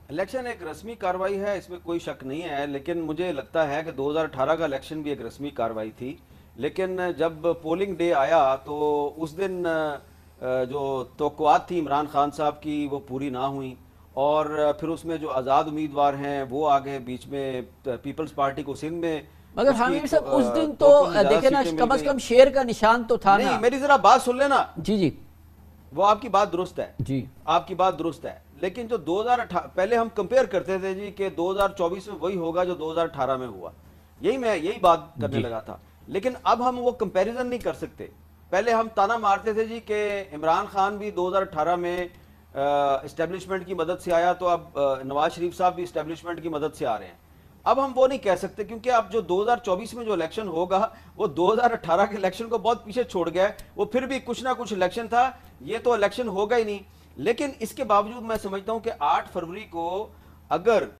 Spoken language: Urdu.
الیکشن ایک رسمی کاروائی ہے، اس میں کوئی شک نہیں ہے، لیکن مجھے لگتا ہے کہ 2018 کا الیکشن بھی ایک رسمی کاروائی تھی، لیکن جب پولنگ ڈے آیا تو اس دن جو توقعات تھی عمران خان صاحب کی وہ پوری نہ ہوئیں، اور پھر اس میں جو آزاد امیدوار ہیں وہ آگے بیچ میں پیپلز پارٹی کو سندھ میں مگر اس کی حامد صاحب اس دن تو توقع سے زیادہ دیکھیں نا، سیٹیں مل کم از گئیں۔ کم شیر کا نشان تو تھا نہیں، نا۔ میری ذرا بات سن لینا، جی جی وہ آپ کی بات درست ہے، جی آپ کی بات درست ہے، لیکن جو 2018 پہلے ہم کمپیئر کرتے تھے جی کہ 2024 میں وہی ہوگا جو 2018 میں ہوا، یہی بات کرنے جی لگا تھا، لیکن اب ہم وہ کمپیریزن نہیں کر سکتے۔ پہلے ہم تانا مارتے تھے جی کہ عمران خان بھی 2018 میں اسٹیبلشمنٹ کی مدد سے آیا، تو اب نواز شریف صاحب بھی اسٹیبلشمنٹ کی مدد سے آ رہے ہیں۔ اب ہم وہ نہیں کہہ سکتے، کیونکہ اب جو 2024 میں جو الیکشن ہوگا وہ 2018 کے الیکشن کو بہت پیچھے چھوڑ گیا ہے، وہ پھر بھی کچھ نہ کچھ الیکشن تھا، یہ تو الیکشن ہوگا ہی نہیں۔ لیکن اس کے باوجود میں سمجھتا ہوں کہ 8 فروری کو اگر